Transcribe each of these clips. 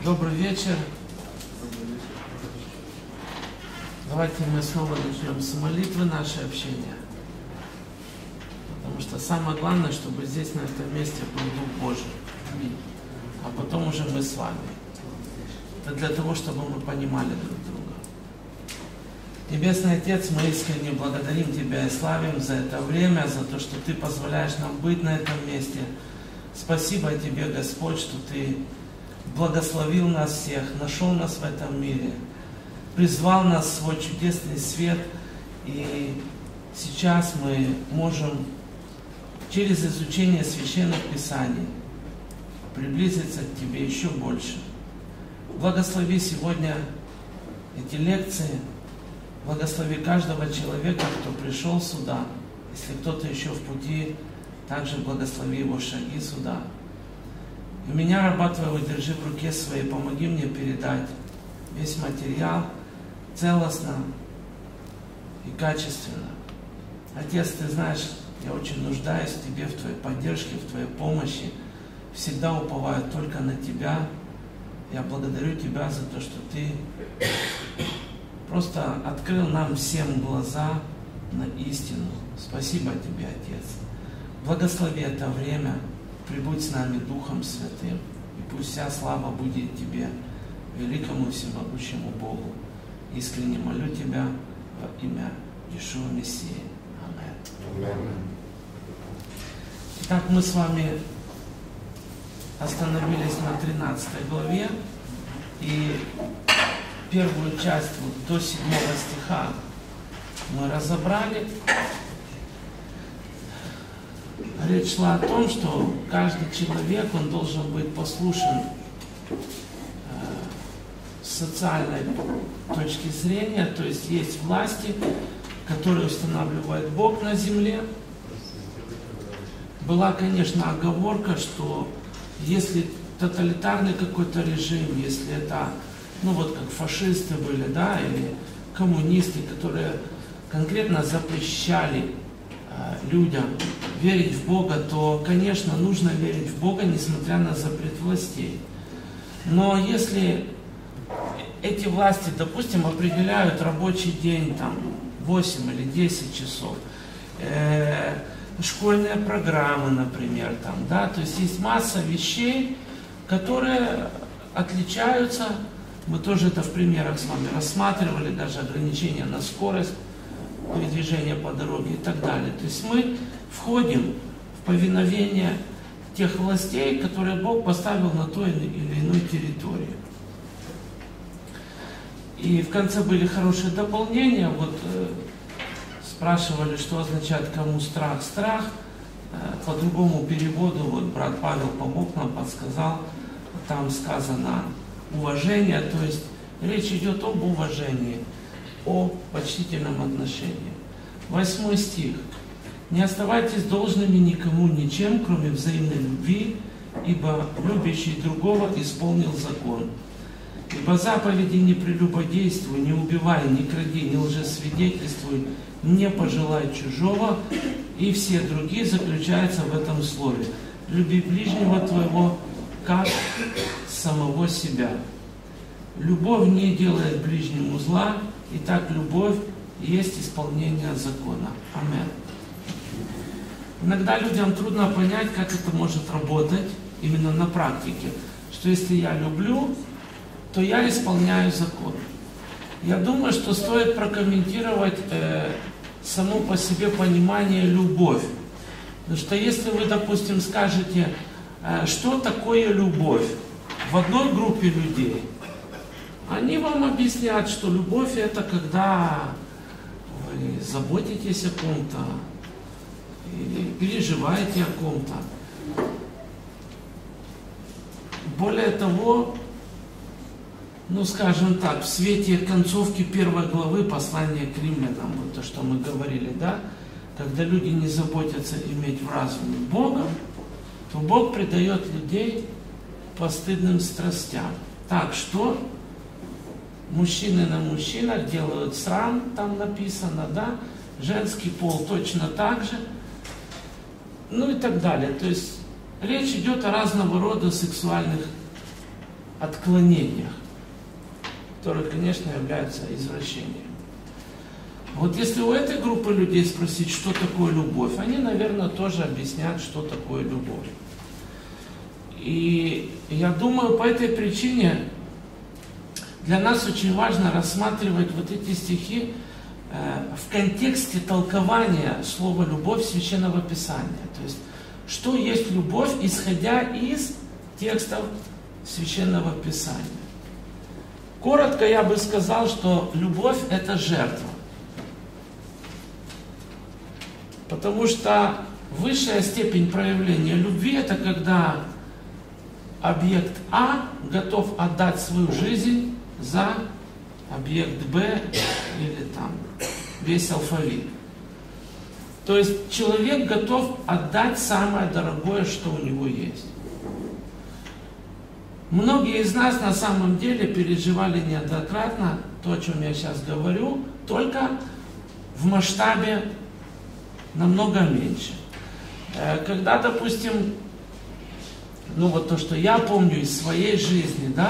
Добрый вечер. Давайте мы снова начнем с молитвы наше общение. Потому что самое главное, чтобы здесь, на этом месте, был Дух Божий. Аминь. А потом уже мы с вами. Это для того, чтобы мы понимали друг друга. Небесный Отец, мы искренне благодарим Тебя и славим за это время, за то, что Ты позволяешь нам быть на этом месте. Спасибо Тебе, Господь, что Ты благословил нас всех, нашел нас в этом мире, призвал нас в свой чудесный свет, и сейчас мы можем через изучение Священных Писаний приблизиться к Тебе еще больше. Благослови сегодня эти лекции, благослови каждого человека, кто пришел сюда. Если кто-то еще в пути, также благослови его шаги сюда. И меня, раба Твоего, держи в руке своей, помоги мне передать весь материал целостно и качественно. Отец, Ты знаешь, я очень нуждаюсь в Тебе, в Твоей поддержке, в Твоей помощи. Всегда уповаю только на Тебя. Я благодарю Тебя за то, что Ты просто открыл нам всем глаза на истину. Спасибо Тебе, Отец. Благослови это время. Прибудь с нами Духом Святым, и пусть вся слава будет Тебе, великому всемогущему Богу. Искренне молю Тебя во имя Иешуа Мессии. Аминь. Итак, мы с вами остановились на 13 главе, и первую часть до 7 стиха мы разобрали. Речь шла о том, что каждый человек, он должен быть послушен с социальной точки зрения, то есть есть власти, которые устанавливает Бог на земле. Была, конечно, оговорка, что если тоталитарный какой-то режим, если это, как фашисты были, да, или коммунисты, которые конкретно запрещали людям верить в Бога, то, конечно, нужно верить в Бога, несмотря на запрет властей. Но если эти власти, допустим, определяют рабочий день там 8 или 10 часов, школьные программы, например, там, да, то есть масса вещей, которые отличаются, мы тоже это в примерах с вами рассматривали, даже ограничения на скорость передвижения по дороге и так далее. То есть мы входим в повиновение тех властей, которые Бог поставил на той или иной территории. И в конце были хорошие дополнения. Спрашивали, что означает кому страх. Страх, по другому переводу, брат Павел помог нам, подсказал, там сказано уважение, то есть речь идет об уважении, о почтительном отношении. 8 стих. «Не оставайтесь должными никому ничем, кроме взаимной любви, ибо любящий другого исполнил закон. Ибо заповеди не прелюбодействуй, не убивай, не кради, не лжесвидетельствуй, не пожелай чужого, и все другие заключаются в этом слове. Люби ближнего твоего, как самого себя. Любовь не делает ближнему зла, и так любовь есть исполнение закона». Аминь. Иногда людям трудно понять, как это может работать именно на практике. Что если я люблю, то я исполняю закон. Я думаю, что стоит прокомментировать само по себе понимание «любовь». Потому что если вы, допустим, скажете, что такое любовь в одной группе людей, они вам объяснят, что любовь — это когда вы заботитесь о ком-то или переживаете о ком-то. Более того, скажем так, в свете концовки 1 главы послания к римлянам, то, что мы говорили, да, когда люди не заботятся иметь в разуме Бога, то Бог предает людей постыдным страстям. Так что мужчины на мужчинах делают срам, там написано, да, женский пол точно так же, и так далее. То есть речь идет о разного рода сексуальных отклонениях, которые, конечно, являются извращением. Вот если у этой группы людей спросить, что такое любовь, они, наверное, тоже объяснят, что такое любовь. И я думаю, по этой причине для нас очень важно рассматривать вот эти стихи в контексте толкования слова «любовь» Священного Писания. То есть, что есть любовь, исходя из текстов Священного Писания. Коротко я бы сказал, что любовь – это жертва. Потому что высшая степень проявления любви – это когда объект А готов отдать свою жизнь за объект Б или там весь алфавит. То есть человек готов отдать самое дорогое, что у него есть. Многие из нас на самом деле переживали неоднократно то, о чем я сейчас говорю, только в масштабе намного меньше. Когда, допустим, ну вот то, что я помню из своей жизни, да,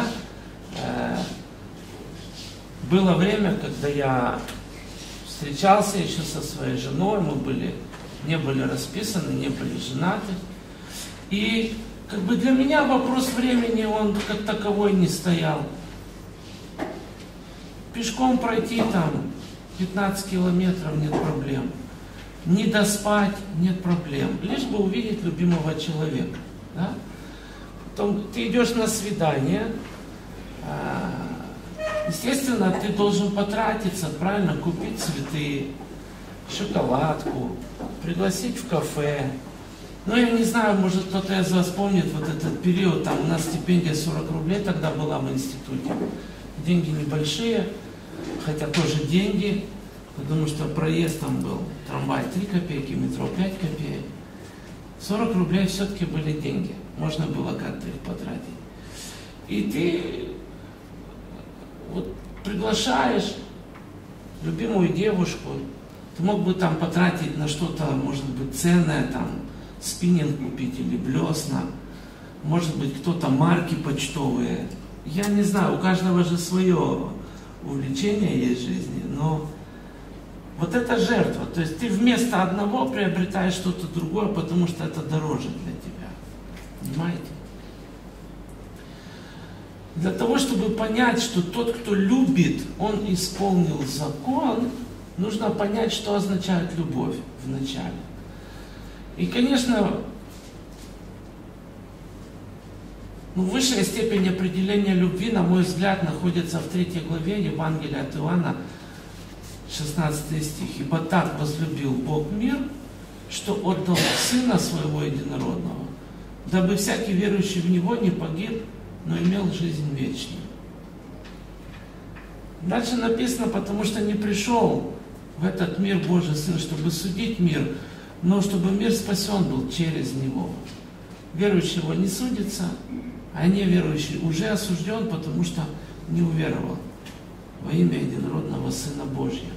было время, когда я встречался еще со своей женой, мы не были расписаны, не были женаты. И как бы для меня вопрос времени, он как таковой не стоял. Пешком пройти там 15 километров нет проблем. Не доспать нет проблем. Лишь бы увидеть любимого человека. Да? Потом ты идешь на свидание. Естественно, ты должен потратиться, правильно, купить цветы, шоколадку, пригласить в кафе. Ну, я не знаю, может кто-то из вас помнит вот этот период, там у нас стипендия 40 рублей тогда была в институте. Деньги небольшие, хотя тоже деньги, потому что проезд там был, трамвай 3 копейки, метро 5 копеек. 40 рублей все-таки были деньги, можно было как-то их потратить. И ты вот приглашаешь любимую девушку, ты мог бы там потратить на что-то, может быть, ценное, там, спиннинг купить или блесна, может быть, кто-то марки почтовые. Я не знаю, у каждого же свое увлечение есть в жизни, но вот это жертва. То есть ты вместо одного приобретаешь что-то другое, потому что это дороже для тебя. Понимаете? Для того, чтобы понять, что тот, кто любит, он исполнил закон, нужно понять, что означает любовь вначале. И, конечно, высшая степень определения любви, на мой взгляд, находится в 3 главе Евангелия от Иоанна, 16 стих. «Ибо так возлюбил Бог мир, что отдал Сына Своего Единородного, дабы всякий верующий в Него не погиб, но имел жизнь вечную». Дальше написано, потому что не пришел в этот мир Божий Сын, чтобы судить мир, но чтобы мир спасен был через Него. Верующий его не судится, а неверующий уже осужден, потому что не уверовал во имя Единородного Сына Божьего.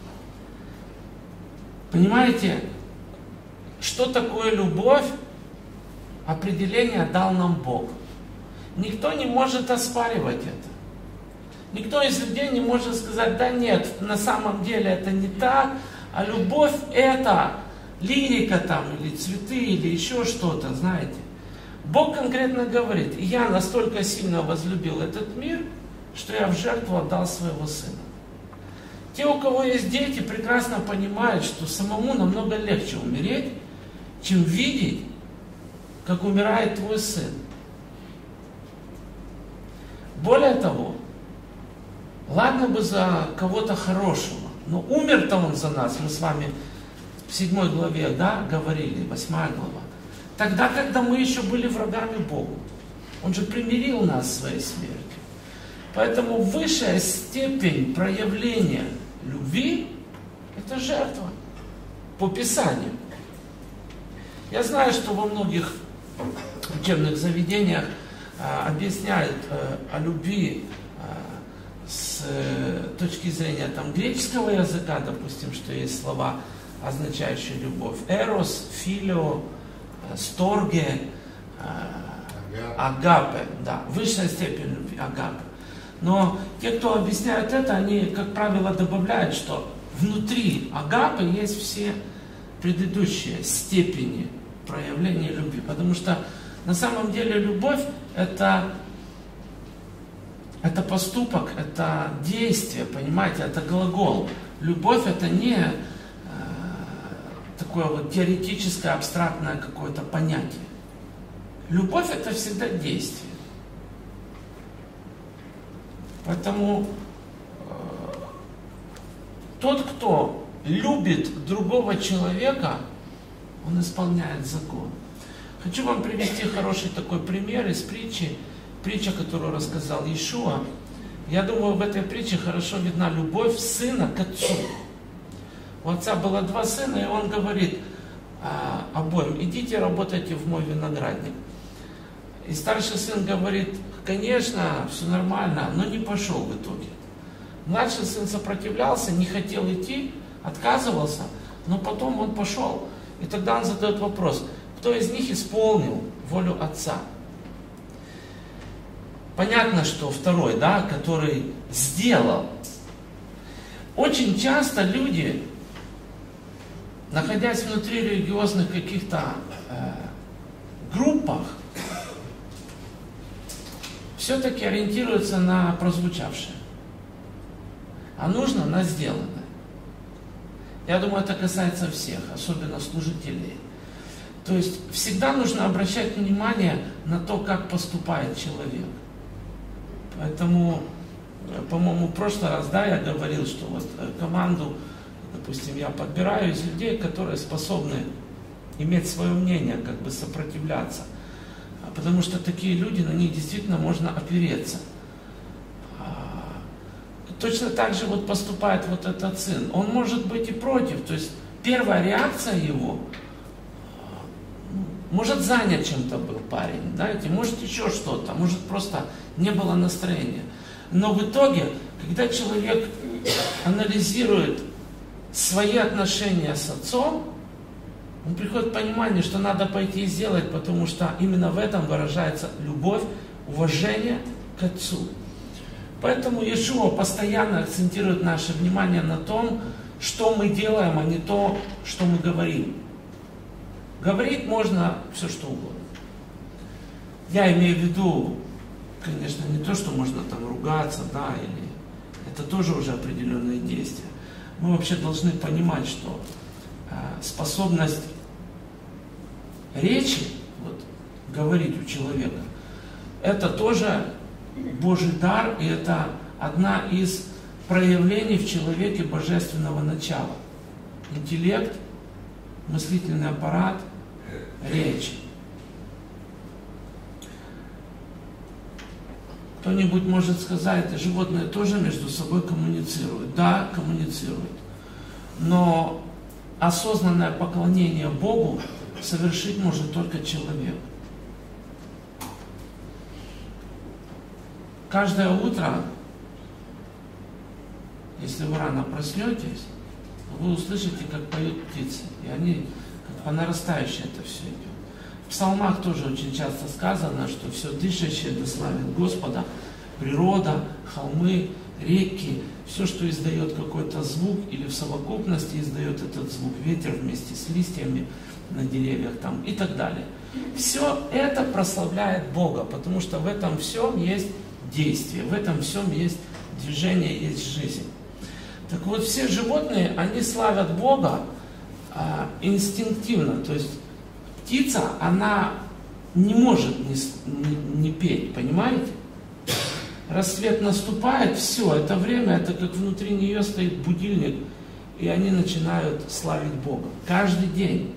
Понимаете, что такое любовь? Определение дал нам Бог. Никто не может оспаривать это. Никто из людей не может сказать: да нет, на самом деле это не так, а любовь это лирика там, или цветы, или еще что-то, знаете. Бог конкретно говорит: я настолько сильно возлюбил этот мир, что я в жертву отдал своего Сына. Те, у кого есть дети, прекрасно понимают, что самому намного легче умереть, чем видеть, как умирает твой сын. Более того, ладно бы за кого-то хорошего, но умер-то он за нас, мы с вами в 7 главе, да, говорили, 8 глава. Тогда, когда мы еще были врагами Богу, Он же примирил нас своей смертью. Поэтому высшая степень проявления любви – это жертва по Писанию. Я знаю, что во многих учебных заведениях объясняют о любви с точки зрения там, греческого языка, допустим, что есть слова, означающие любовь. Эрос, филио, сторге. Агапе, да, высшая степень любви, агапе. Но те, кто объясняют это, они, как правило, добавляют, что внутри агапы есть все предыдущие степени проявления любви. Потому что на самом деле любовь это поступок, это действие, понимаете, это глагол. Любовь это не такое вот теоретическое, абстрактное какое-то понятие. Любовь это всегда действие. Поэтому тот, кто любит другого человека, он исполняет закон. Хочу вам привести хороший такой пример из притча, которую рассказал Иешуа. Я думаю, в этой притче хорошо видна любовь сына к отцу. У отца было 2 сына, и он говорит обоим: идите работайте в мой виноградник. И старший сын говорит: конечно, все нормально, но не пошел в итоге. Младший сын сопротивлялся, не хотел идти, отказывался, но потом он пошел. И тогда он задает вопрос: кто из них исполнил волю отца? Понятно, что второй, да, который сделал. Очень часто люди, находясь внутри религиозных каких-то группах, все-таки ориентируются на прозвучавшее, а нужно на сделанное. Я думаю, это касается всех, особенно служителей. То есть всегда нужно обращать внимание на то, как поступает человек. Поэтому, по-моему, в прошлый раз, да, я говорил, что вот команду, допустим, я подбираю из людей, которые способны иметь свое мнение, как бы сопротивляться. Потому что такие люди, на них действительно можно опереться. Точно так же вот поступает вот этот сын. Он может быть и против. То есть первая реакция его, может, занят чем-то был парень, знаете, может еще что-то, может просто не было настроения. Но в итоге, когда человек анализирует свои отношения с отцом, он приходит к пониманию, что надо пойти и сделать, потому что именно в этом выражается любовь, уважение к отцу. Поэтому Иешуа постоянно акцентирует наше внимание на том, что мы делаем, а не то, что мы говорим. Говорить можно все, что угодно. Я имею в виду, конечно, не то, что можно там ругаться, да, или это тоже уже определенные действия. Мы вообще должны понимать, что способность речи, вот, говорить у человека, это тоже Божий дар, и это одна из проявлений в человеке божественного начала. Интеллект, мыслительный аппарат, речь. Кто-нибудь может сказать, животные тоже между собой коммуницируют. Да, коммуницируют. Но осознанное поклонение Богу совершить может только человек. Каждое утро, если вы рано проснетесь, вы услышите, как поют птицы. И они, как по нарастающей это все идет. В псалмах тоже очень часто сказано, что все дышащее да славит Господа. Природа, холмы, реки, все, что издает какой-то звук или в совокупности издает этот звук, ветер вместе с листьями на деревьях там, и так далее. Все это прославляет Бога, потому что в этом всем есть действие, в этом всем есть движение, есть жизнь. Так вот, все животные, они славят Бога инстинктивно. То есть птица, она не может не петь, понимаете? Рассвет наступает, все, это время, это как внутри нее стоит будильник, и они начинают славить Бога. Каждый день,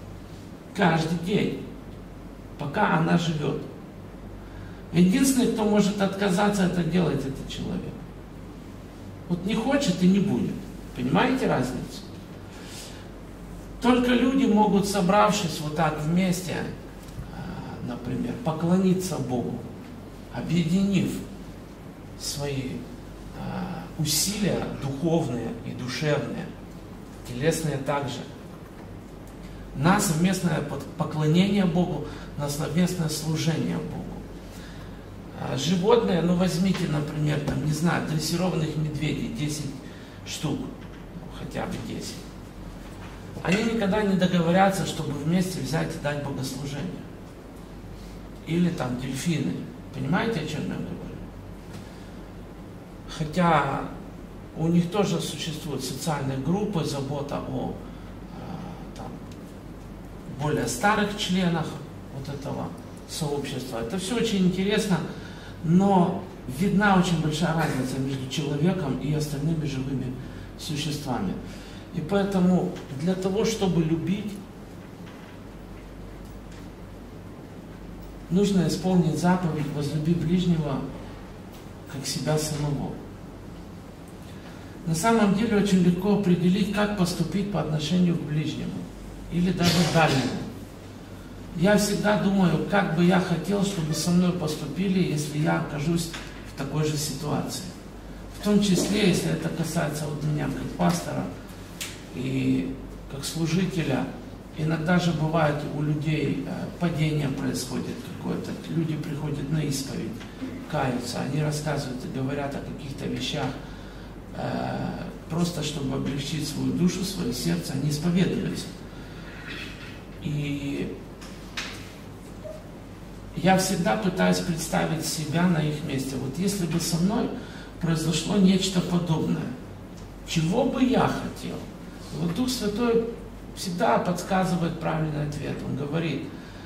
пока она живет. Единственный, кто может отказаться это делать, это человек. Вот не хочет и не будет. Понимаете разницу? Только люди могут, собравшись вот так вместе, например, поклониться Богу, объединив свои усилия духовные и душевные, телесные также, на совместное поклонение Богу, на совместное служение Богу. Животные, ну возьмите, например, там, не знаю, дрессированных медведей, 10 штук, хотя бы 10. Они никогда не договорятся, чтобы вместе взять и дать богослужение. Или там дельфины. Понимаете, о чем я говорю? Хотя у них тоже существуют социальные группы, забота о там, более старых членах вот этого сообщества. Это все очень интересно, но видна очень большая разница между человеком и остальными живыми существами. И поэтому для того, чтобы любить, нужно исполнить заповедь «Возлюби ближнего, как себя самого». На самом деле очень легко определить, как поступить по отношению к ближнему или даже дальнему. Я всегда думаю, как бы я хотел, чтобы со мной поступили, если я окажусь в такой же ситуации. В том числе, если это касается вот меня как пастора и как служителя. Иногда же бывает у людей падение происходит какое-то, люди приходят на исповедь, каются, они рассказывают и говорят о каких-то вещах, просто чтобы облегчить свою душу, свое сердце, они исповедуются. И я всегда пытаюсь представить себя на их месте. Вот если бы со мной произошло нечто подобное, чего бы я хотел? Вот Дух Святой всегда подсказывает правильный ответ. Он говорит,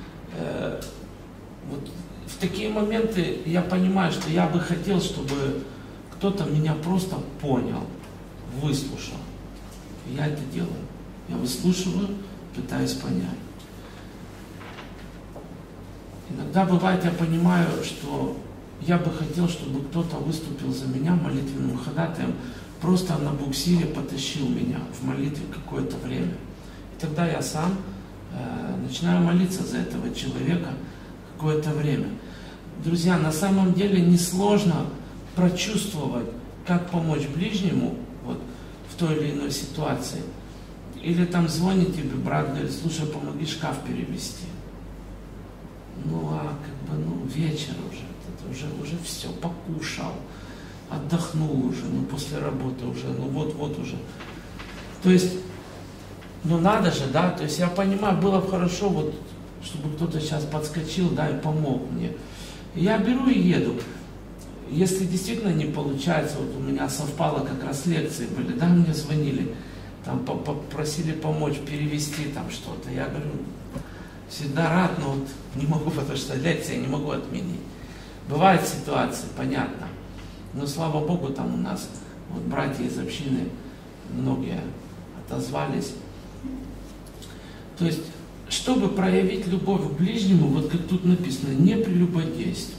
вот в такие моменты я понимаю, что я бы хотел, чтобы кто-то меня просто понял, выслушал. И я это делаю. Я выслушиваю, пытаюсь понять. Иногда бывает, я понимаю, что я бы хотел, чтобы кто-то выступил за меня молитвенным ходатаем, просто на буксире потащил меня в молитве какое-то время. И тогда я сам начинаю молиться за этого человека какое-то время. Друзья, на самом деле несложно прочувствовать, как помочь ближнему вот, в той или иной ситуации. Или там звонит тебе брат, говорит, слушай, помоги шкаф перевести. Ну а как бы, ну вечер уже все, покушал, отдохнул уже, ну после работы уже, ну вот уже. То есть, ну надо же, да, то есть я понимаю, было бы хорошо, вот, чтобы кто-то сейчас подскочил, да, и помог мне. И я беру и еду. Если действительно не получается, вот у меня совпало, как раз лекции были, да, мне звонили, там попросили помочь перевести там что-то. Я говорю, всегда рад, но вот не могу, потому что лекции я не могу отменить. Бывают ситуации, понятно. Но слава Богу, там у нас вот братья из общины многие отозвались. То есть, чтобы проявить любовь к ближнему, вот как тут написано, не прелюбодействуй.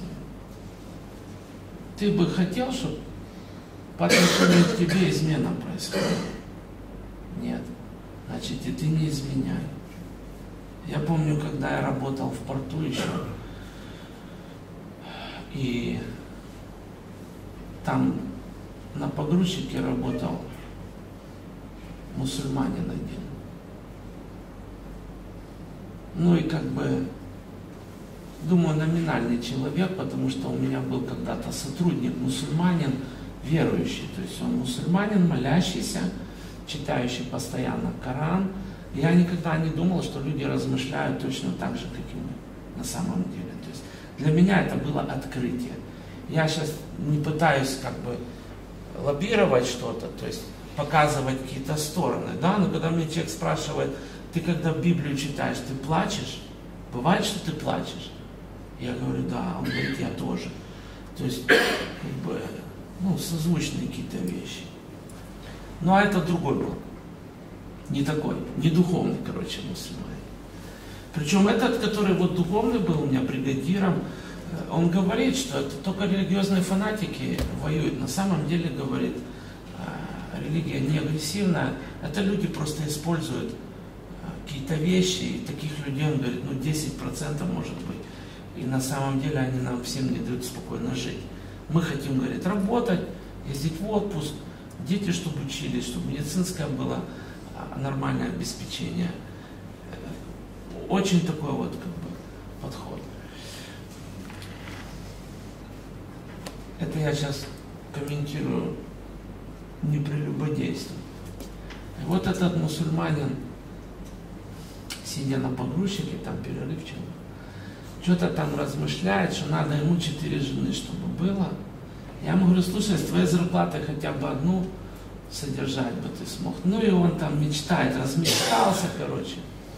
Ты бы хотел, чтобы по отношению к тебе измена происходила? Нет. Значит, и ты не изменяй. Я помню, когда я работал в порту еще, и там на погрузчике работал мусульманин один. Ну и как бы, думаю, номинальный человек, потому что у меня был когда-то сотрудник мусульманин, верующий. То есть он мусульманин, молящийся, читающий постоянно Коран. Я никогда не думал, что люди размышляют точно так же, как и мы на самом деле. То есть для меня это было открытие. Я сейчас не пытаюсь как бы лоббировать что-то, то есть показывать какие-то стороны, да, но когда мне человек спрашивает, ты когда Библию читаешь, ты плачешь? Бывает, что ты плачешь? Я говорю, да, он говорит, я тоже. То есть, как бы, ну, созвучные какие-то вещи. Ну, а это другой был. Не такой, не духовный, короче, мусульманин. Причем этот, который вот духовный был у меня бригадиром, он говорит, что это только религиозные фанатики воюют. На самом деле, говорит, религия не агрессивная, это люди просто используют какие-то вещи, и таких людей, он говорит, ну 10% может быть. И на самом деле они нам всем не дают спокойно жить. Мы хотим, говорит, работать, ездить в отпуск, дети, чтобы учились, чтобы медицинское было нормальное обеспечение. Очень такой вот как бы подход. Это я сейчас комментирую не прелюбодейство. И вот этот мусульманин, сидя на погрузчике, там перерывчик, что-то там размышляет, что надо ему 4 жены, чтобы было. Я ему говорю, слушай, с твоей зарплатой хотя бы одну содержать бы ты смог. Ну и он там мечтает, размечтался, короче.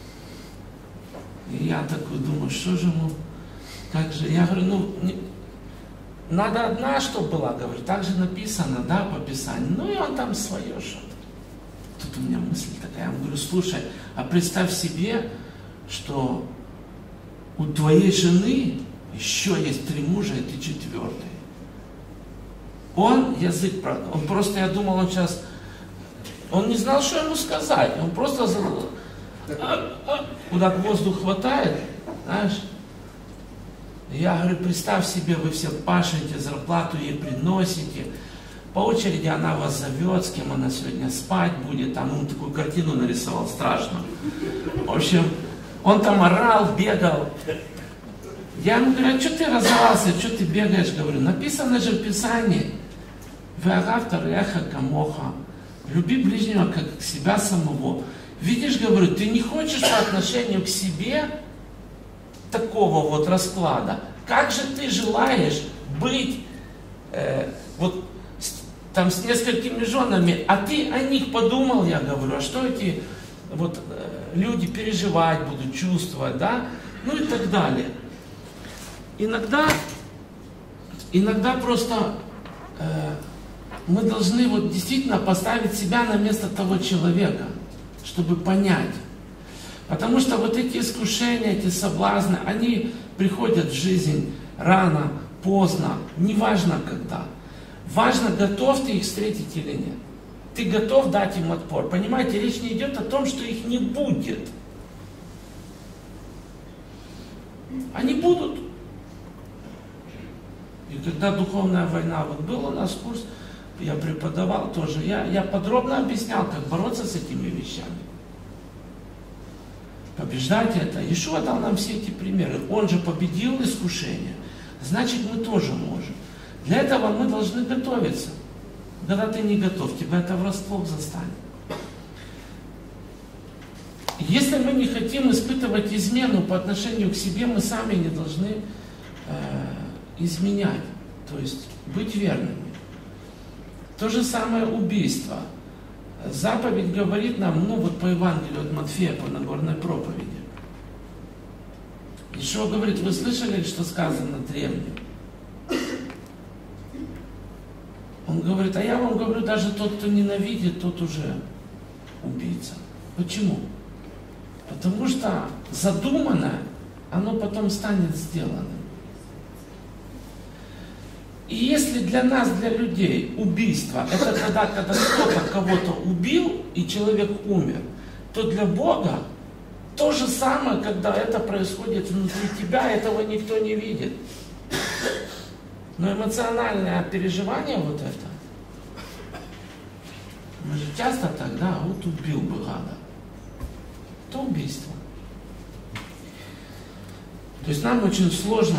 И я такой думаю, что же ему, как же, я говорю, ну, надо одна, чтобы была, говорю, так же написано, да, по Писанию. Ну и он там свое что-то. Тут у меня мысль такая, я говорю, слушай, а представь себе, что у твоей жены еще есть 3 мужа, и ты 4-й. Он язык, он просто, я думал, он сейчас, он не знал, что ему сказать, он просто куда воздух хватает, знаешь. Я говорю, представь себе, вы все пашете, зарплату ей приносите, по очереди она вас зовет, с кем она сегодня спать будет, там он такую картину нарисовал страшную. В общем, он там орал, бегал. Я ему говорю, а что ты разорался, что ты бегаешь? Говорю, написано же в Писании, «Веагав тареха камоха», люби ближнего, как себя самого. Видишь, говорю, ты не хочешь по отношению к себе такого вот расклада. Как же ты желаешь быть вот там с несколькими женами, а ты о них подумал, я говорю, а что эти вот люди переживать будут, чувствовать, да, ну и так далее. Иногда просто мы должны вот действительно поставить себя на место того человека, чтобы понять. Потому что вот эти искушения, эти соблазны, они приходят в жизнь рано, поздно, неважно когда. Важно, готов ты их встретить или нет. Ты готов дать им отпор. Понимаете, речь не идет о том, что их не будет. Они будут. И когда духовная война, вот был у нас курс, я преподавал тоже, я подробно объяснял, как бороться с этими вещами. Побеждать это. Иешуа дал нам все эти примеры. Он же победил искушение. Значит, мы тоже можем. Для этого мы должны готовиться. Когда ты не готов, тебя это врасплох застанет. Если мы не хотим испытывать измену по отношению к себе, мы сами не должны изменять. То есть быть верными. То же самое убийство. Заповедь говорит нам, ну вот по Евангелию от Матфея, по Нагорной проповеди. Иешуа говорит, вы слышали, что сказано древним? Он говорит, а я вам говорю, даже тот, кто ненавидит, тот уже убийца. Почему? Потому что задуманное, оно потом станет сделанным. И если для нас, для людей, убийство, это тогда, когда кто-то кого-то убил, и человек умер, то для Бога то же самое, когда это происходит внутри тебя, этого никто не видит. Но эмоциональное переживание вот это, мы же часто тогда, вот убил бы гада. Это убийство. То есть нам очень сложно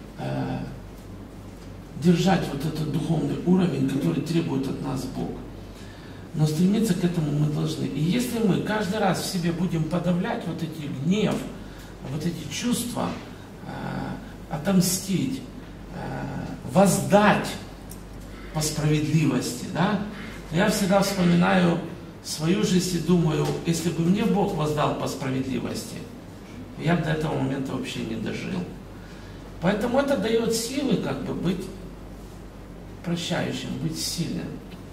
держать вот этот духовный уровень, который требует от нас Бог. Но стремиться к этому мы должны. И если мы каждый раз в себе будем подавлять вот эти гнев, вот эти чувства, отомстить, воздать по справедливости, да, я всегда вспоминаю свою жизнь и думаю, если бы мне Бог воздал по справедливости, я бы до этого момента вообще не дожил. Поэтому это дает силы как бы быть прощающим, быть сильным.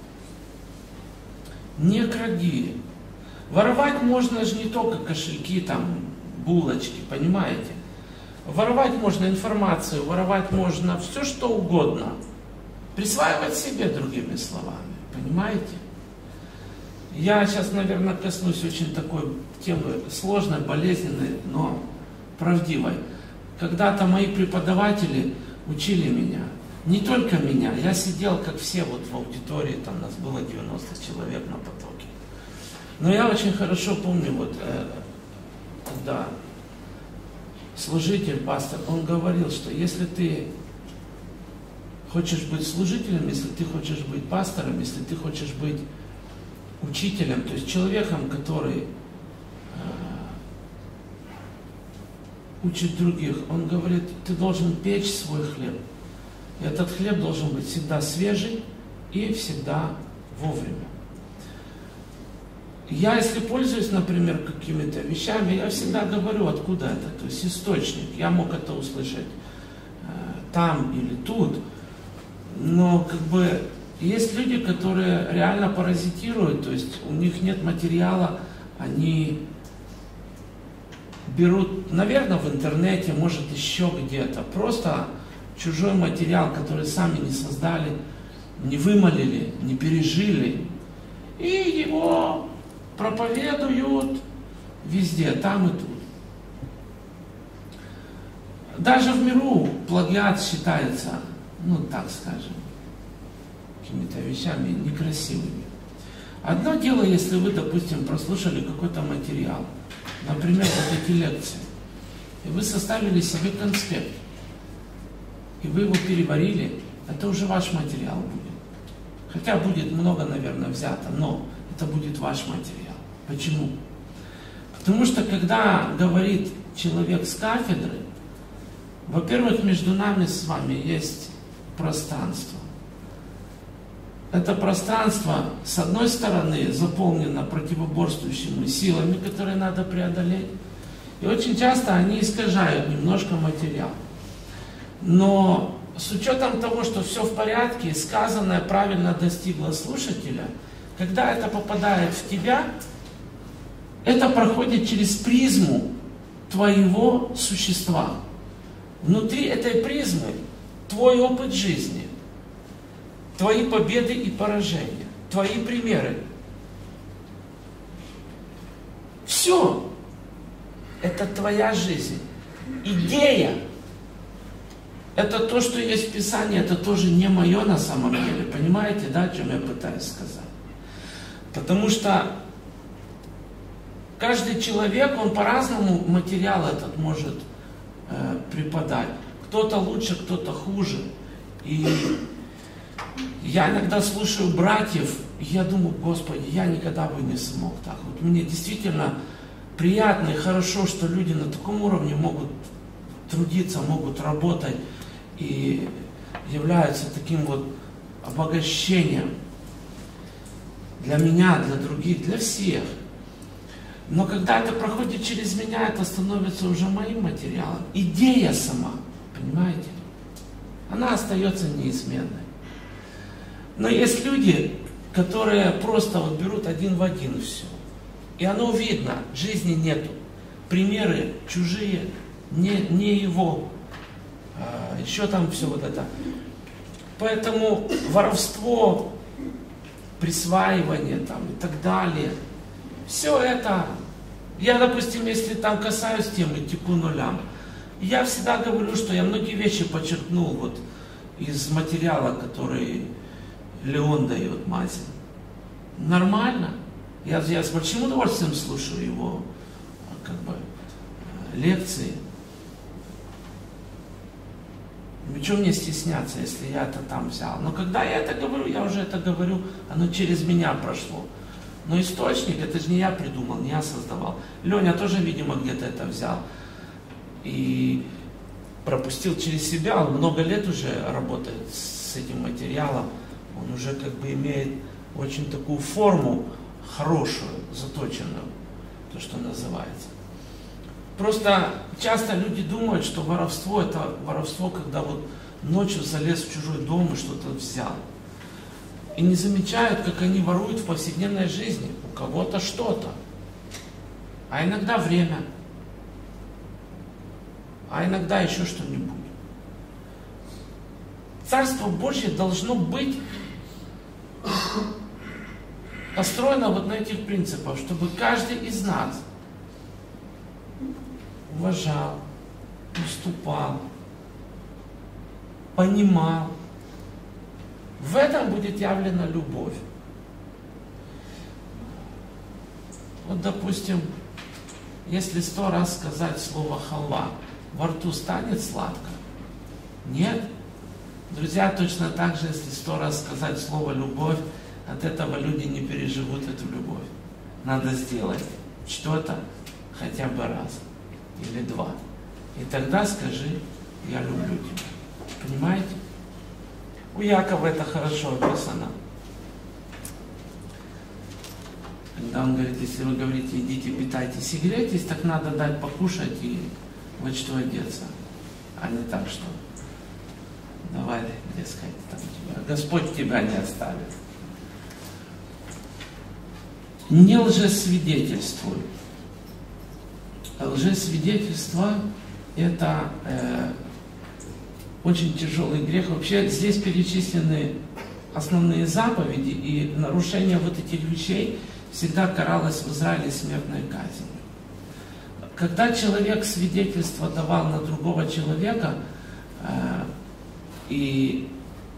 Не кради. Воровать можно же не только кошельки, там, булочки, понимаете? Воровать можно информацию, воровать можно все, что угодно. Присваивать себе, другими словами, понимаете? Я сейчас, наверное, коснусь очень такой темы сложной, болезненной, но правдивой. Когда-то мои преподаватели учили меня, не только меня, я сидел, как все, вот в аудитории, там нас было 90 человек на потоке. Но я очень хорошо помню, вот, когда служитель, пастор, он говорил, что если ты хочешь быть служителем, если ты хочешь быть пастором, если ты хочешь быть учителем, то есть человеком, который учит других, он говорит, ты должен печь свой хлеб. И этот хлеб должен быть всегда свежий и всегда вовремя. Я, если пользуюсь, например, какими-то вещами, я всегда говорю, откуда это, то есть источник. Я мог это услышать там или тут, но как бы есть люди, которые реально паразитируют, то есть у них нет материала, они берут, наверное, в интернете, может еще где-то, просто чужой материал, который сами не создали, не вымолили, не пережили, и его проповедуют везде, там и тут. Даже в миру плагиат считается, ну так скажем, какими-то вещами некрасивыми. Одно дело, если вы, допустим, прослушали какой-то материал, например, вот эти лекции, и вы составили себе конспект, и вы его переварили, это уже ваш материал будет. Хотя будет много, наверное, взято, но это будет ваш материал. Почему? Потому что, когда говорит человек с кафедры, во-первых, между нами с вами есть пространство. Это пространство, с одной стороны, заполнено противоборствующими силами, которые надо преодолеть, и очень часто они искажают немножко материал. Но с учетом того, что все в порядке, сказанное правильно достигло слушателя, когда это попадает в тебя, это проходит через призму твоего существа. Внутри этой призмы твой опыт жизни, твои победы и поражения, твои примеры. Все это твоя жизнь. Идея — это то, что есть в Писании, это тоже не мое на самом деле. Понимаете, да, о чем я пытаюсь сказать? Потому что каждый человек, он по-разному материал этот может преподать. Кто-то лучше, кто-то хуже. И я иногда слушаю братьев, и я думаю, Господи, я никогда бы не смог так. Вот мне действительно приятно и хорошо, что люди на таком уровне могут трудиться, могут работать и являются таким вот обогащением для меня, для других, для всех. Но когда это проходит через меня, это становится уже моим материалом. Идея сама, понимаете, она остается неизменной. Но есть люди, которые просто вот берут один в один все. И оно видно, жизни нету. Примеры чужие, не его. Еще там все вот это. Поэтому воровство, присваивание там и так далее, все это, я, допустим, если там касаюсь темы теку нулям, я всегда говорю, что я многие вещи подчеркнул вот из материала, который Леон дает Мазин. Нормально. Я с большим удовольствием слушаю его как бы лекции. Ничего мне стесняться, если я это там взял. Но когда я это говорю, я уже это говорю, оно через меня прошло. Но источник, это же не я придумал, не я создавал. Леня тоже, видимо, где-то это взял и пропустил через себя. Он много лет уже работает с этим материалом. Он уже как бы имеет очень такую форму хорошую, заточенную, то, что называется. Просто часто люди думают, что воровство — это воровство, когда вот ночью залез в чужой дом и что-то взял. И не замечают, как они воруют в повседневной жизни. У кого-то что-то. А иногда время. А иногда еще что-нибудь. Царство Божье должно быть построено вот на этих принципах, чтобы каждый из нас уважал, уступал, понимал. В этом будет явлена любовь. Вот, допустим, если 100 раз сказать слово халва, во рту станет сладко? Нет. Друзья, точно так же, если 100 раз сказать слово «любовь», от этого люди не переживут эту любовь. Надо сделать что-то хотя бы раз или два. И тогда скажи: «Я люблю тебя». Понимаете? У Якова это хорошо описано. Когда он говорит: если вы говорите: идите, питайтесь и грейтесь, так надо дать покушать и во что одеться. А не так, что давай, дескать, там тебя, Господь тебя не оставит. Не лжесвидетельствуй. Лжесвидетельство – это очень тяжелый грех. Вообще здесь перечислены основные заповеди, и нарушение вот этих вещей всегда каралось в Израиле смертной казнью. Когда человек свидетельство давал на другого человека, и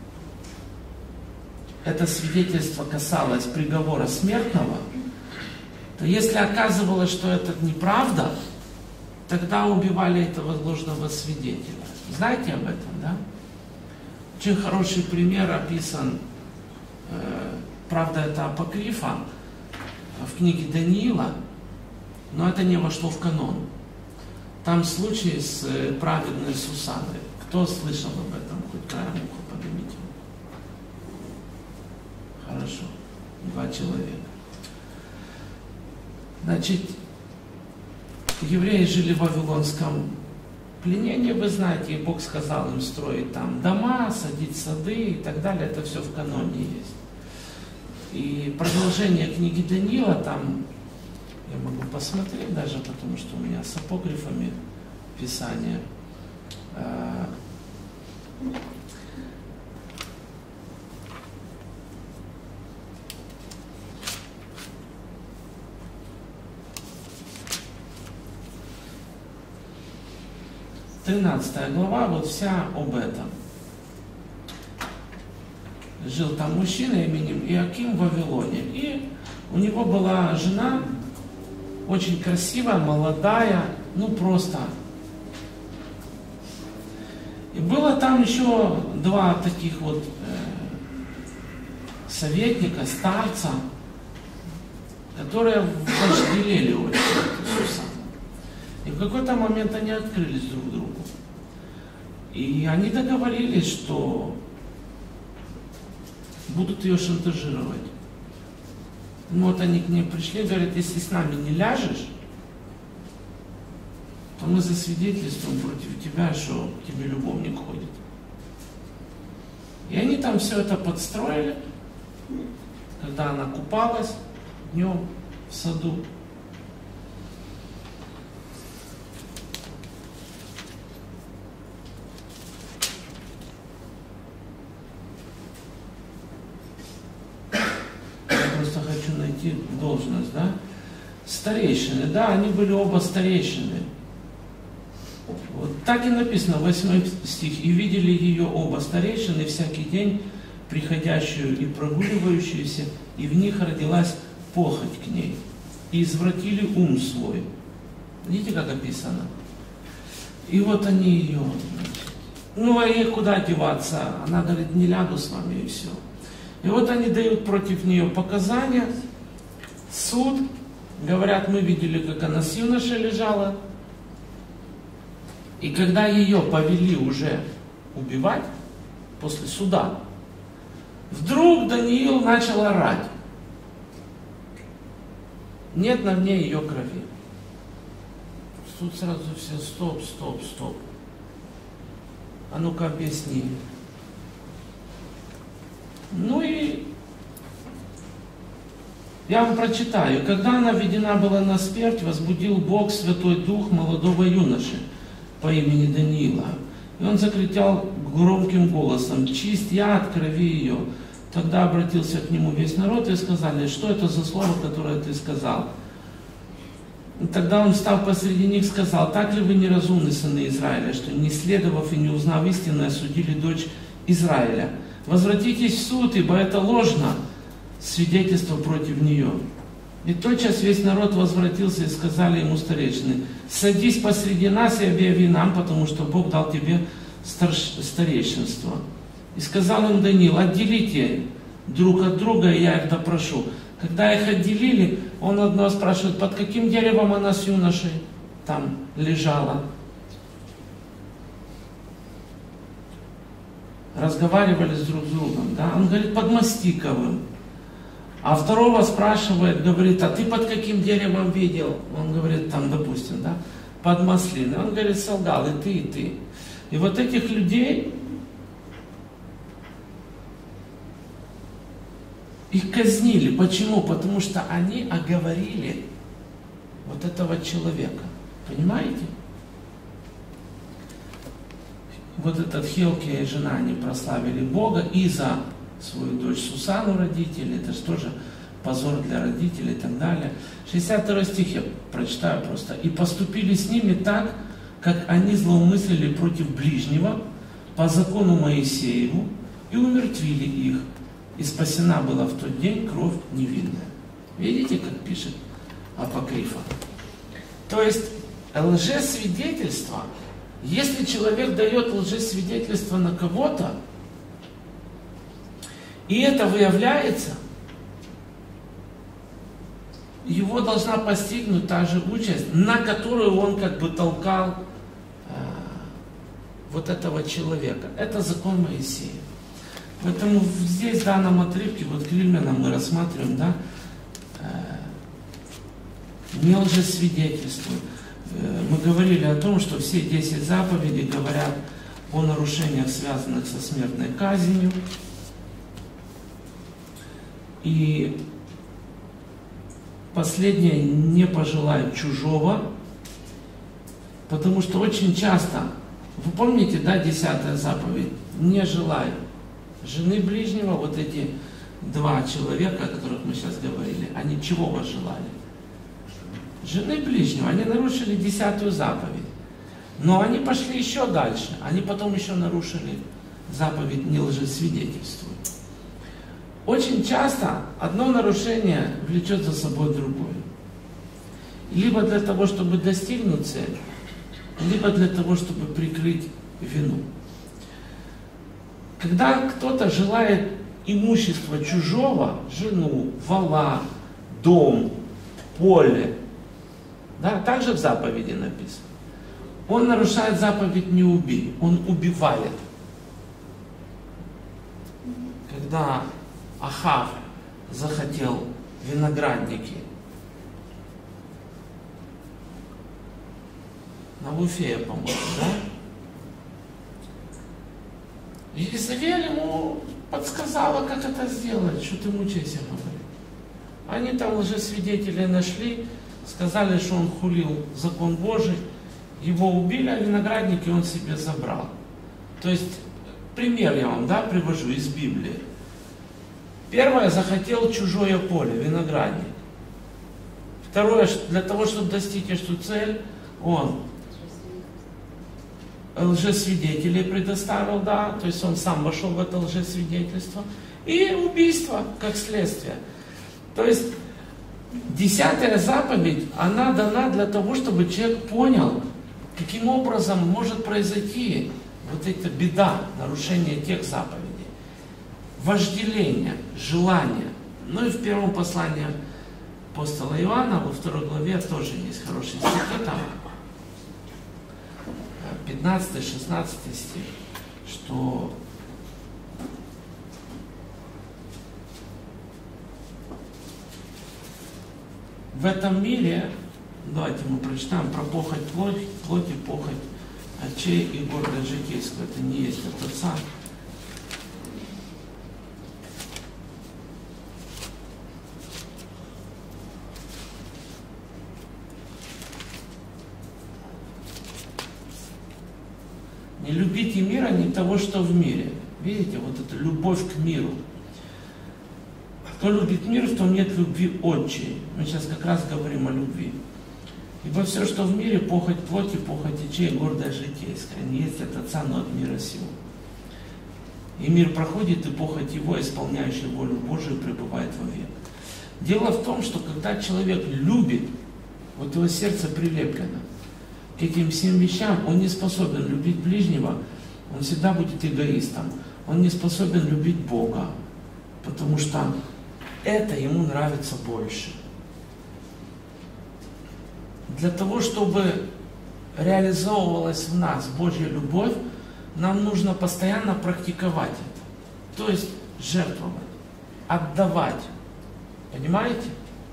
это свидетельство касалось приговора смертного, то если оказывалось, что это неправда, тогда убивали этого ложного свидетеля. Знаете об этом, да? Очень хороший пример описан, правда, это апокрифа, в книге Даниила, но это не вошло в канон. Там случай с праведной Сусанной. Кто слышал об этом? Хоть краем уха поднимите. Хорошо. 2 человека. Значит, евреи жили в вавилонском пленении, вы знаете, и Бог сказал им строить там дома, садить сады и так далее. Это все в каноне есть. И продолжение книги Даниила там, я могу посмотреть даже, потому что у меня с апокрифами Писание. Тринадцатая глава, вот вся об этом. Жил там мужчина именем Иаким в Вавилоне, и у него была жена, очень красивая, молодая, ну просто. И было там еще 2 таких вот советника, старца, которые вожделели очень Иисуса. И в какой-то момент они открылись друг другу. И они договорились, что будут ее шантажировать. Ну вот они к ней пришли, говорят: если с нами не ляжешь, то мы засвидетельствуем против тебя, что к тебе любовник ходит. И они там все это подстроили, когда она купалась днем в саду. Хочу найти должность, да? Старейшины, да, они были оба старейшины. Вот так и написано, 8 стих. «И видели ее оба старейшины всякий день, приходящую и прогуливающуюся, и в них родилась похоть к ней, и извратили ум свой». Видите, как описано? И вот они ее, ну а ей куда деваться? Она говорит: не лягу с вами, и все. И вот они дают против нее показания, суд, говорят: мы видели, как она с юношей лежала. И когда ее повели уже убивать, после суда, вдруг Даниил начал орать: нет на мне ее крови. Суд сразу все: стоп, стоп, стоп. А ну-ка объясни. Ну и я вам прочитаю. «Когда она введена была на смерть, возбудил Бог Святой Дух молодого юноши по имени Даниила. И он закричал громким голосом: чисть я от крови ее. Тогда обратился к нему весь народ и сказали: что это за слово, которое ты сказал? И тогда он, встав посреди них, сказал: так ли вы неразумны, сыны Израиля, что, не исследовав и не узнав истины, осудили дочь Израиля? Возвратитесь в суд, ибо это ложно свидетельство против нее. И тотчас весь народ возвратился, и сказали ему старейшины: садись посреди нас и объяви нам, потому что Бог дал тебе старейшинство. И сказал им Даниил: отделите друг от друга, и я их допрошу. Когда их отделили, он одного спрашивает: под каким деревом она с юношей там лежала? Разговаривали друг с другом, да? Он говорит: под мастиковым. А второго спрашивает, говорит: а ты под каким деревом видел? Он говорит, там, допустим, да, под маслиной. Он говорит: солгал, и ты, и ты. И вот этих людей, их казнили. Почему? Потому что они оговорили вот этого человека. Понимаете? Вот этот Хилкия и жена, они прославили Бога и за свою дочь Сусану родители. Это же тоже позор для родителей и так далее. 62 стих я прочитаю просто. «И поступили с ними так, как они злоумыслили против ближнего по закону Моисееву, и умертвили их. И спасена была в тот день кровь невинная». Видите, как пишет Апокрифа? То есть лжесвидетельство, если человек дает лжесвидетельство на кого-то, и это выявляется, его должна постигнуть та же участь, на которую он как бы толкал вот этого человека. Это закон Моисея. Поэтому здесь, в данном отрывке, вот к Римлянам мы рассматриваем, да, не лжесвидетельствуй. Мы говорили о том, что все 10 заповедей говорят о нарушениях, связанных со смертной казнью. И последнее: не пожелай чужого, потому что очень часто, вы помните, да, 10-я заповедь, не желай жены ближнего. Вот эти два человека, о которых мы сейчас говорили, они чего вас желали? Жены ближнего. Они нарушили 10-ю заповедь. Но они пошли еще дальше. Они потом еще нарушили заповедь «не лжесвидетельствуй». Очень часто одно нарушение влечет за собой другое. Либо для того, чтобы достигнуть цели, либо для того, чтобы прикрыть вину. Когда кто-то желает имущества чужого, жену, вола, дом, поле, да, также в заповеди написано, он нарушает заповедь «не убей», он убивает. Когда Ахав захотел виноградники Навуфея, по-моему, да? Иезавель ему подсказала, как это сделать, что ты мучайся, говорит. Они там лжесвидетелей нашли, сказали, что он хулил закон Божий, его убили, а виноградники он себе забрал. То есть, пример я вам, да, привожу из Библии. Первое: захотел чужое поле, виноградник. Второе: для того, чтобы достичь эту цель, он лжесвидетелей предоставил, да, то есть он сам вошел в это лжесвидетельство, и убийство как следствие. То есть 10-я заповедь, она дана для того, чтобы человек понял, каким образом может произойти вот эта беда, нарушение тех заповедей. Вожделение, желание. Ну и в первом послании апостола Иоанна, во 2 главе тоже есть хорошие стихи, там 15-16 стих, что в этом мире, давайте мы прочитаем про похоть плоти, похоть очей и гордость житейскую. Это не есть от Отца. Не любите мира, не того, что в мире. Видите, вот это любовь к миру. Кто любит мир, в том нет любви отчей. Мы сейчас как раз говорим о любви. Ибо все, что в мире, похоть плоти, похоть очей, гордость житейская, не есть от Отца, но от мира сего. И мир проходит, и похоть его, исполняющая волю Божию, пребывает вовек. Дело в том, что когда человек любит, вот его сердце прилеплено к этим всем вещам, он не способен любить ближнего, он всегда будет эгоистом. он не способен любить Бога, потому что это ему нравится больше. Для того, чтобы реализовывалась в нас Божья любовь, нам нужно постоянно практиковать это. То есть жертвовать, отдавать. Понимаете?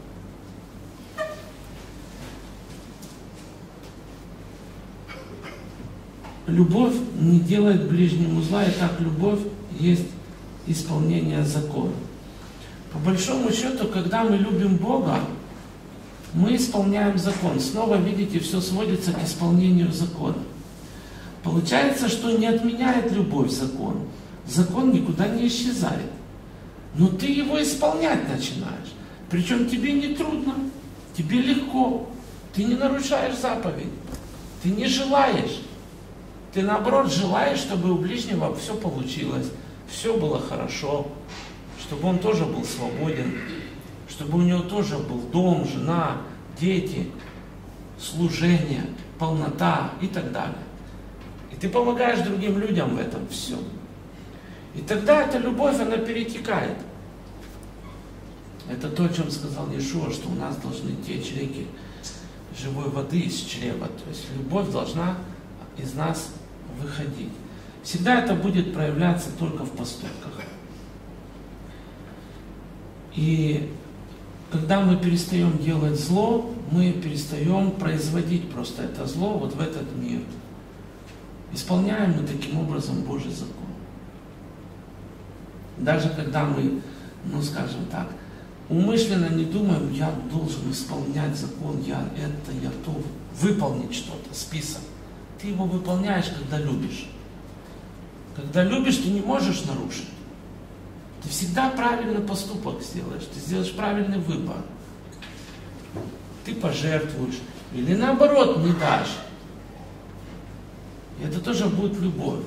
Любовь не делает ближнему зла, и так любовь есть исполнение закона. По большому счету, когда мы любим Бога, мы исполняем закон. Снова, видите, все сводится к исполнению закона. Получается, что не отменяет любовь закон. Закон никуда не исчезает. Но ты его исполнять начинаешь. Причем тебе не трудно, тебе легко. Ты не нарушаешь заповедь. Ты не желаешь. Ты наоборот желаешь, чтобы у ближнего все получилось, все было хорошо, чтобы он тоже был свободен, чтобы у него тоже был дом, жена, дети, служение, полнота и так далее. И ты помогаешь другим людям в этом всем. И тогда эта любовь, она перетекает. Это то, о чем сказал Иешуа, что у нас должны течь реки живой воды из чрева. То есть любовь должна из нас выходить. Всегда это будет проявляться только в поступках. И когда мы перестаем делать зло, мы перестаем производить просто это зло вот в этот мир. Исполняем мы таким образом Божий закон. Даже когда мы, скажем так, умышленно не думаем, я должен исполнять закон, я то, выполнить что-то, список. Ты его выполняешь, когда любишь. Когда любишь, ты не можешь нарушить. Ты всегда правильный поступок сделаешь, ты сделаешь правильный выбор. Ты пожертвуешь, или наоборот не дашь. И это тоже будет любовь.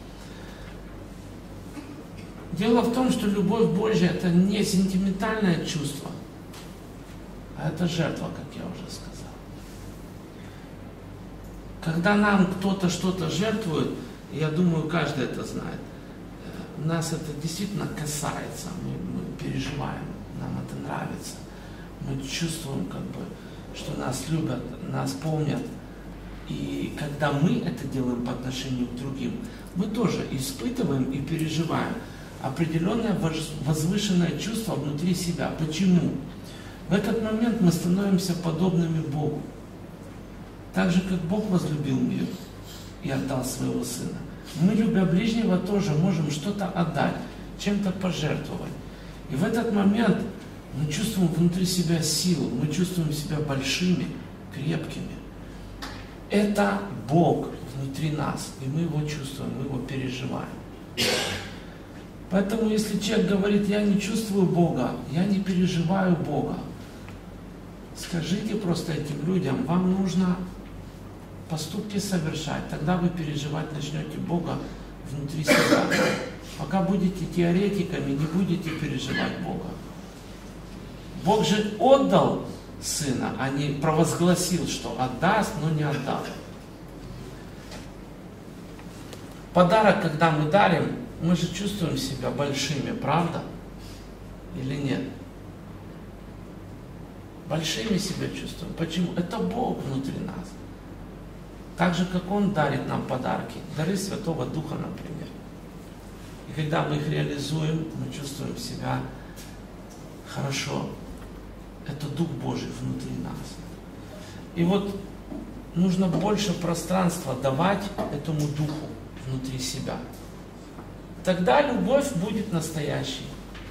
Дело в том, что любовь Божья это не сентиментальное чувство, а это жертва, как я уже сказал. Когда нам кто-то что-то жертвует, я думаю, каждый это знает, нас это действительно касается, мы переживаем, нам это нравится, мы чувствуем, что нас любят, нас помнят. И когда мы это делаем по отношению к другим, мы тоже испытываем и переживаем определенное возвышенное чувство внутри себя. Почему? В этот момент мы становимся подобными Богу. Так же, как Бог возлюбил мир и отдал своего Сына. Мы, любя ближнего, тоже можем что-то отдать, чем-то пожертвовать. И в этот момент мы чувствуем внутри себя силу, мы чувствуем себя большими, крепкими. Это Бог внутри нас, и мы его чувствуем, мы его переживаем. Поэтому, если человек говорит, я не чувствую Бога, я не переживаю Бога, скажите просто этим людям, вам нужно поступки совершать, тогда вы переживать начнете Бога внутри себя. Пока будете теоретиками, не будете переживать Бога. Бог же отдал Сына, а не провозгласил, что отдаст, но не отдал. Подарок, когда мы дарим, мы же чувствуем себя большими, правда? Или нет? Большими себя чувствуем. Почему? Это Бог внутри нас. Так же, как Он дарит нам подарки. Дары Святого Духа, например. И когда мы их реализуем, мы чувствуем себя хорошо. Это Дух Божий внутри нас. И вот нужно больше пространства давать этому Духу внутри себя. Тогда любовь будет настоящей.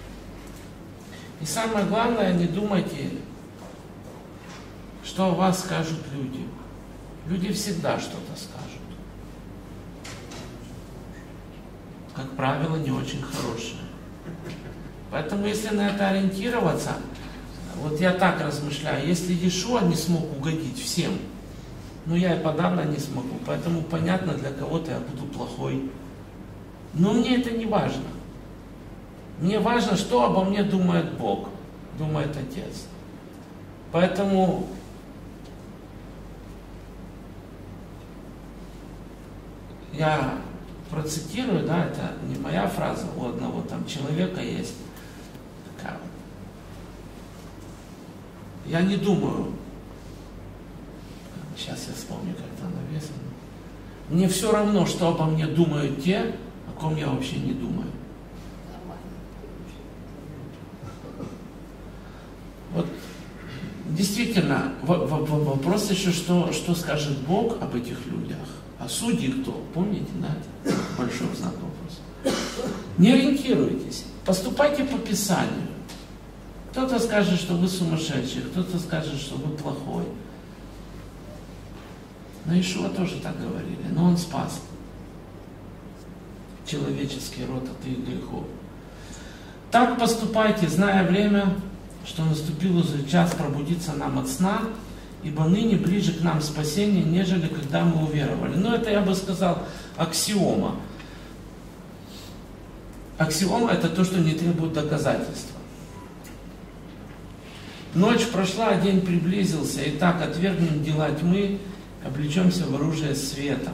И самое главное, не думайте, что о вас скажут люди. Люди всегда что-то скажут. Как правило, не очень хорошее. Поэтому, если на это ориентироваться, вот я так размышляю, если Иешуа не смог угодить всем, я и подавно не смогу. Поэтому понятно, для кого-то я буду плохой. Но мне это не важно. Мне важно, что обо мне думает Бог, думает Отец. Поэтому я процитирую, да, это не моя фраза, у одного там человека есть такая вот. Я не думаю, сейчас я вспомню, как это написано. Мне все равно, что обо мне думают те, о ком я вообще не думаю. Вот действительно, вопрос еще, что скажет Бог об этих людях. А судьи кто? Помните, да? Большой знак вопроса. Не ориентируйтесь, поступайте по Писанию. Кто-то скажет, что вы сумасшедший, кто-то скажет, что вы плохой. Но Иешуа тоже так говорили, но Он спас человеческий род от их грехов. Так поступайте, зная время, что наступил уже час пробудиться нам от сна, ибо ныне ближе к нам спасение, нежели когда мы уверовали. Но это, я бы сказал, аксиома. Аксиома – это то, что не требует доказательства. Ночь прошла, день приблизился, и так отвергнем дела тьмы, облечемся в оружие света.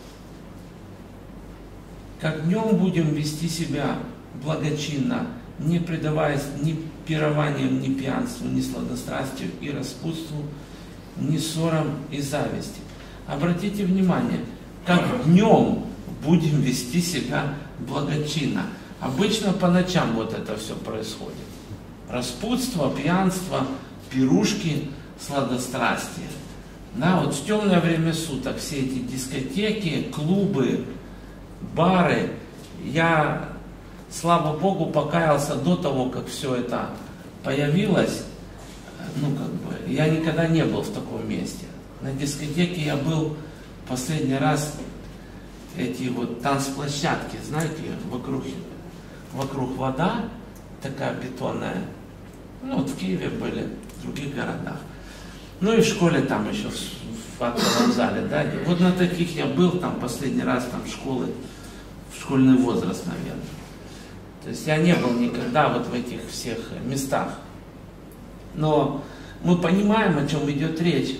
Как днем будем вести себя благочинно, не предаваясь ни пированиям, ни пьянству, ни сладострастию и распутству, ни ссорам и зависти. Обратите внимание, как днем будем вести себя благочинно. Обычно по ночам вот это все происходит. Распутство, пьянство, пирушки, сладострастие. Да, вот в темное время суток все эти дискотеки, клубы, бары. Я, слава Богу, покаялся до того, как все это появилось. Я никогда не был в таком месте. На дискотеке я был последний раз, эти вот танцплощадки, знаете, вокруг вода, такая бетонная. Вот в Киеве были, в других городах. Ну и в школе там еще, в актовом зале, да. Вот на таких я был там последний раз, там в школьный возраст, наверное. То есть я не был никогда вот в этих всех местах. Но мы понимаем, о чем идет речь.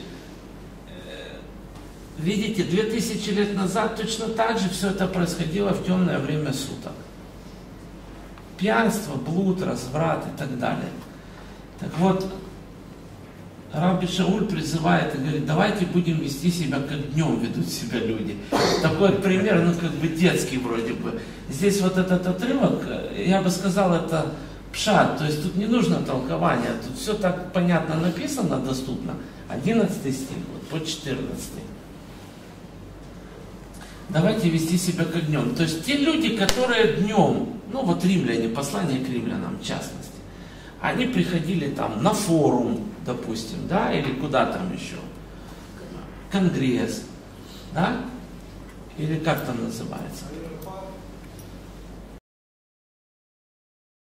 Видите, 2000 лет назад точно так же все это происходило в темное время суток. Пьянство, блуд, разврат и так далее. Так вот, Рабби Шауль призывает и говорит, давайте будем вести себя, как днем ведут себя люди. Такой пример, как бы детский вроде бы. Здесь вот этот отрывок, я бы сказал, это пшат, то есть тут не нужно толкования, тут все так понятно написано, доступно. 11 стих, вот, по 14. Давайте вести себя как днем. То есть те люди, которые днем, вот римляне, послание к римлянам в частности, они приходили там на форум, допустим, да, или куда там еще, конгресс, да, или как там называется,